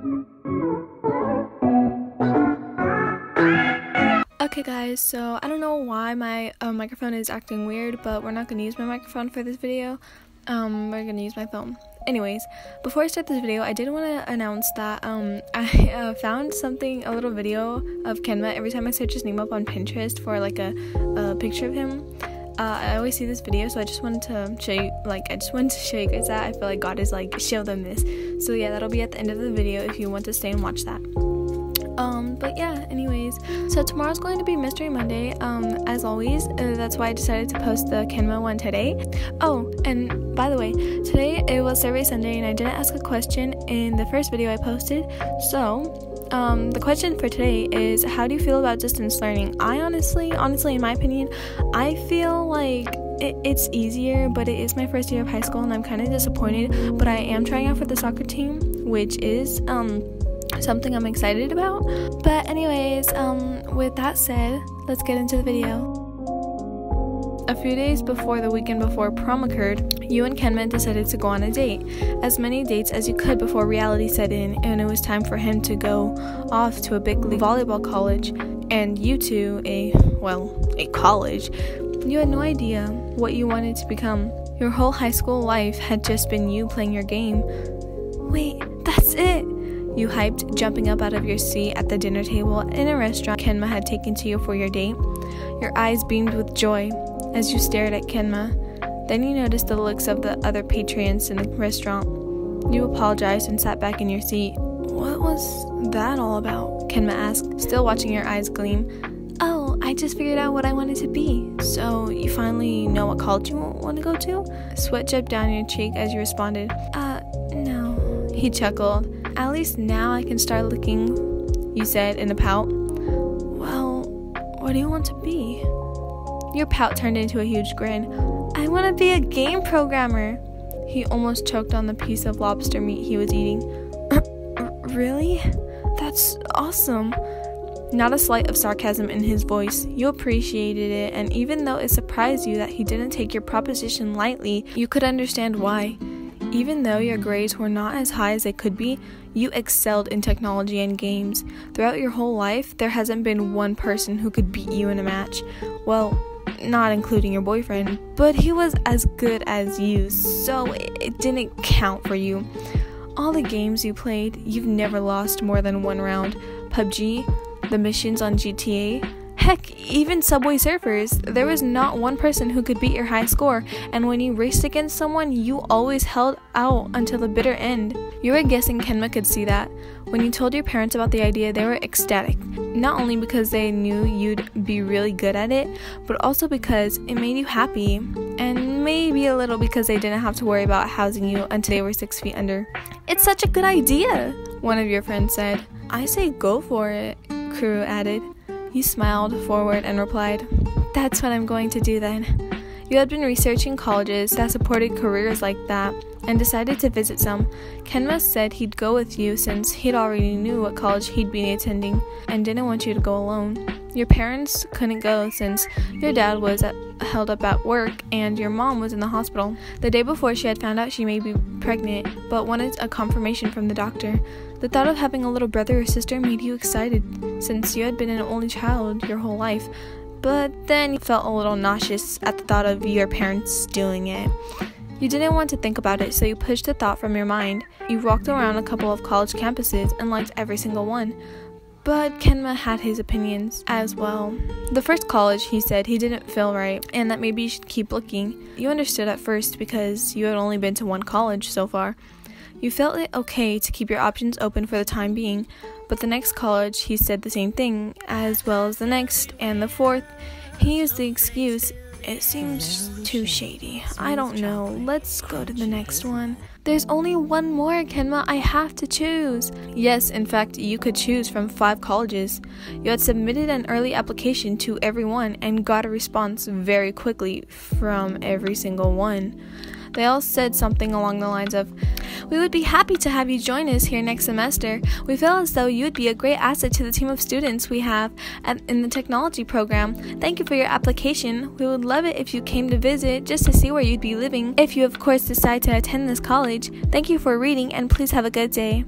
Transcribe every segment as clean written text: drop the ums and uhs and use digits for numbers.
Okay guys, so I don't know why my microphone is acting weird, but we're not going to use my microphone for this video. We're going to use my phone. Anyways, before I start this video, I did want to announce that I found a little video of Kenma. Every time I search his name up on Pinterest for like a picture of him, I always see this video, so I just wanted to show you, guys that. I feel like God is like, show them this. So yeah, that'll be at the end of the video if you want to stay and watch that. But yeah, anyways, so tomorrow's going to be Mystery Monday, as always. That's why I decided to post the Kenma one today. Oh, and by the way, today it was Survey Sunday, and I didn't ask a question in the first video I posted. So, the question for today is, how do you feel about distance learning? I honestly, in my opinion, I feel like it's easier, but it is my first year of high school, and I'm kind of disappointed, but I am trying out for the soccer team, which is, something I'm excited about. But anyways, with that said, let's get into the video. A few days before the weekend before prom occurred, you and Kenma decided to go on a date. As many dates as you could before reality set in, and it was time for him to go off to a big league volleyball college, and you to a college. You had no idea what you wanted to become. Your whole high school life had just been you playing your game. Wait, that's it! You hyped, jumping up out of your seat at the dinner table in a restaurant Kenma had taken to you for your date. Your eyes beamed with joy as you stared at Kenma. Then you noticed the looks of the other patrons in the restaurant. You apologized and sat back in your seat. What was that all about? Kenma asked, still watching your eyes gleam. Oh, I just figured out what I wanted to be. So, you finally know what college you want to go to? Sweat dripped down your cheek as you responded. No. He chuckled. At least now I can start looking, you said in a pout. Well, what do you want to be? Your pout turned into a huge grin. I want to be a game programmer. He almost choked on the piece of lobster meat he was eating. Really? That's awesome. Not a slight of sarcasm in his voice. You appreciated it, and even though it surprised you that he didn't take your proposition lightly, you could understand why. Even though your grades were not as high as they could be, you excelled in technology and games. Throughout your whole life, there hasn't been one person who could beat you in a match. Well, not including your boyfriend, but he was as good as you, so it didn't count for you. All the games you played, you've never lost more than one round. PUBG, the missions on GTA, heck, even Subway Surfers, there was not one person who could beat your high score, and when you raced against someone, you always held out until the bitter end. You were guessing Kenma could see that. When you told your parents about the idea, they were ecstatic, not only because they knew you'd be really good at it, but also because it made you happy, and maybe a little because they didn't have to worry about housing you until they were 6 feet under. It's such a good idea, one of your friends said. I say go for it, Kuru added. You smiled forward and replied, that's what I'm going to do then. You had been researching colleges that supported careers like that and decided to visit some. Kenma said he'd go with you since he'd already knew what college he'd be attending and didn't want you to go alone. Your parents couldn't go since your dad was held up at work and your mom was in the hospital. The day before, she had found out she may be pregnant, but wanted a confirmation from the doctor. The thought of having a little brother or sister made you excited, since you had been an only child your whole life. But then you felt a little nauseous at the thought of your parents doing it. You didn't want to think about it, so you pushed the thought from your mind. You walked around a couple of college campuses and liked every single one. But Kenma had his opinions as well. The first college, he said, he didn't feel right, and that maybe you should keep looking. You understood at first because you had only been to one college so far. You felt it okay to keep your options open for the time being, but the next college, he said the same thing, as well as the next and the fourth. He used the excuse, it seems too shady. I don't know, let's go to the next one. There's only one more, Kenma, I have to choose. Yes, in fact, you could choose from 5 colleges. You had submitted an early application to every one and got a response very quickly from every single one. They all said something along the lines of, we would be happy to have you join us here next semester. We feel as though you would be a great asset to the team of students we have in the technology program. Thank you for your application. We would love it if you came to visit just to see where you'd be living. If you, of course, decide to attend this college. Thank you for reading and please have a good day.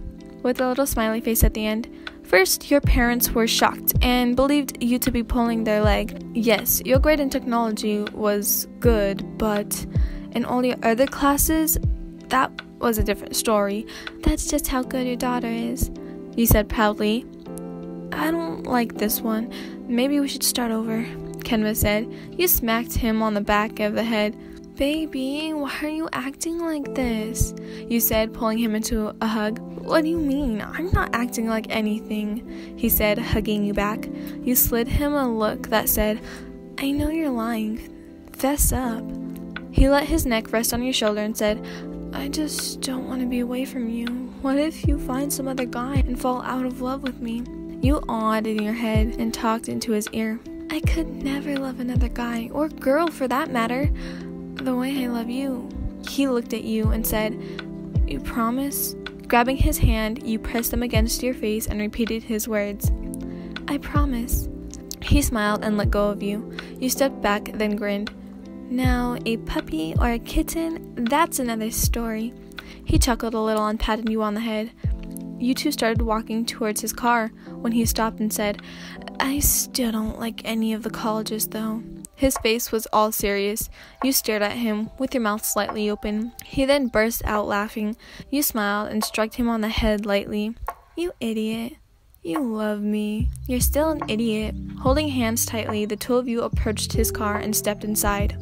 with a little smiley face at the end. First, your parents were shocked and believed you to be pulling their leg. Yes, your grade in technology was good, but in all your other classes, that was a different story. That's just how good your daughter is, you said proudly. I don't like this one. Maybe we should start over, Kenma said. You smacked him on the back of the head. Baby, why are you acting like this? You said, pulling him into a hug. What do you mean? I'm not acting like anything, he said, hugging you back. You slid him a look that said, I know you're lying. Fess up. He let his neck rest on your shoulder and said, I just don't want to be away from you. What if you find some other guy and fall out of love with me? You awed in your head and talked into his ear. I could never love another guy, or girl for that matter, the way I love you. He looked at you and said, You promise? Grabbing his hand, you pressed them against your face and repeated his words. I promise. He smiled and let go of you. You stepped back, then grinned. Now, a puppy or a kitten, that's another story. He chuckled a little and patted you on the head. You two started walking towards his car when he stopped and said, I still don't like any of the colleges though. His face was all serious. You stared at him with your mouth slightly open. He then burst out laughing. You smiled and stroked him on the head lightly. You idiot. You love me. You're still an idiot. Holding hands tightly, the two of you approached his car and stepped inside.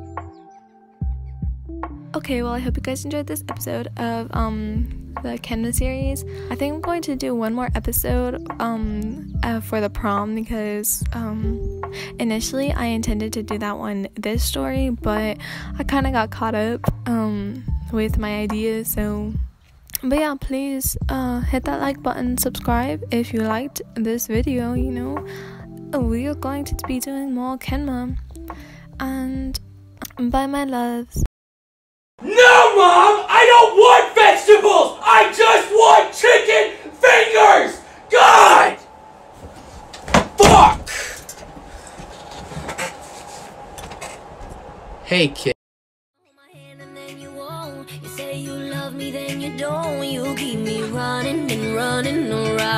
Okay, well, I hope you guys enjoyed this episode of the Kenma series. I think I'm going to do one more episode for the prom because initially I intended to do that one this story, but I kind of got caught up with my ideas. But yeah, please hit that like button, subscribe if you liked this video. You know, we are going to be doing more Kenma, and bye my loves. No, Mom! I don't want vegetables! I just want chicken fingers! God! Fuck! Hey, kid. You say you love me, then you don't. You keep me running and running around.